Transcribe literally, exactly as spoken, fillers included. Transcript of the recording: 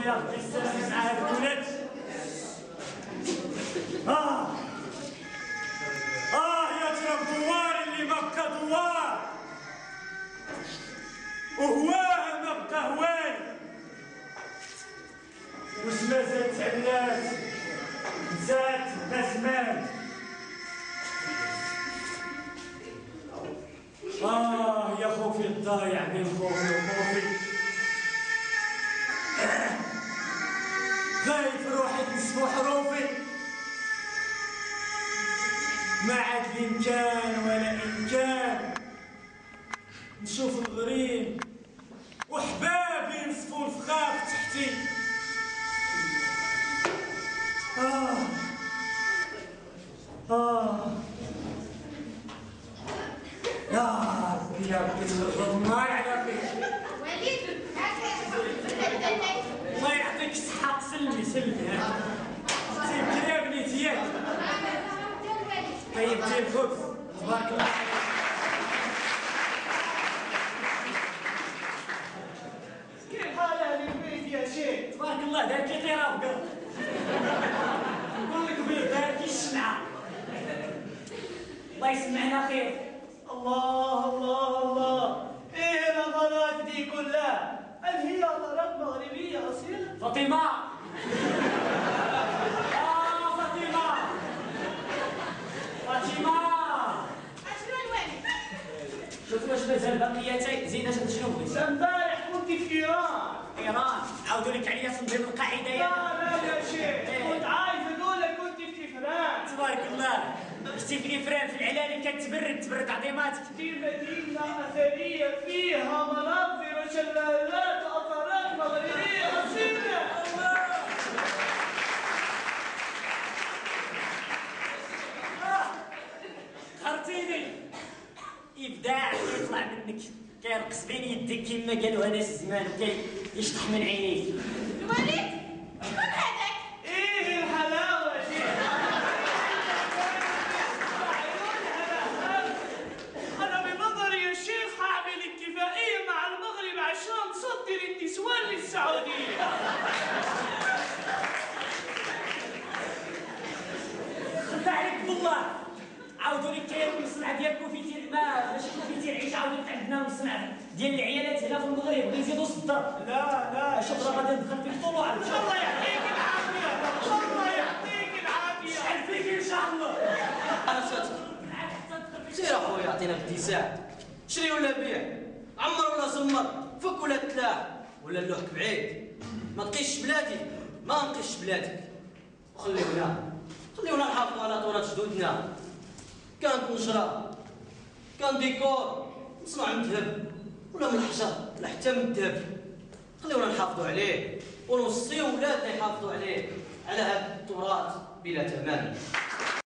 يا اختي السلام مع هاد الولاد. اه اه يا ترى الدوار اللي ما بقى دوار وهواه ما بقى هواه. واش ما زاد تعنات زاد بقى زمان. آه يا خوفي الضايع بين خوفي وخوفي. خايف روحي تنسفو حروفي. ما عاد لي إمكان ولا إمكان نشوف الغريم وحبابي ينسفو الفخاخ تحتي. آه آه يا ربي يا ربي تغضب النار على ربي. وليد الله يعطيك الصحة. سلمي سلمي ها سيب يا بنيتي ياك. طيبتي الخبز تبارك الله. كيف حال اهل البيت يا شيخ؟ تبارك الله دار كي طيرة بقر. نقول لك بيه دار كي الشمعة. الله يسمعنا خير. الله الله الله، ايه النظرات دي كلها؟ هل هي نظرات مغربية أصيلة؟ فاطمة آه فاطمة فاطمة اشنو الوالد؟ شوف واش مازال بقياتي زيد اش شنو بغيتي؟ امبارح كنت في إيران. ايران عاودوا لك عليا تنظيم القاعدة لا يا لا يا شيخ، إيه. كنت عايز أقول لك كنت في فرنسا. تبارك الله. شتي في الافران في العلالي كانت تبرد تبرد عظيماتك. في مدينة أثرية فيها مناظر وشلالات وأثارات مغربية أصيلة. قهرتيني. ابداع كيطلع منك كيرقص بين يديك كما قالوا انس الزمان وكيشطح من عينيك. الوالد شكون هذاك؟ إيه الحلاوة دي؟ أنا بنظري يا شيخ هعمل اتفاقية مع المغرب عشان نصدر النسوان للسعودية. خلف عليك بالله. عاودوا لك كاين المصنع ديال كوفيتي ما ماشي كوفيتي العيش. عاودوا لك عندنا مصنع ديال العيالات هنا في المغرب بغا يزيدوا الصدر. لا لا شوف راه غادي ندخل فيك طلوع. الله يعطيك العافية، الله يعطيك العافية. شحال فيك ان شاء الله. انا صدق سير اخويا عطينا باتساع. شري ولا بيع، عمر ولا زمر، فك ولا تلاح ولا اللوحك بعيد. ما تقيش بلادي ما نقيش بلادك. وخليونا خليونا نحافظوا على تراث جدودنا. كانت نشرة كان ديكور نصنع من ذهب ولا من الحجر ولا حتى من الذهب. خليونا نحافظوا عليه ونوصيو ولادنا يحافظوا عليه على هذا التراث بلا ثمن.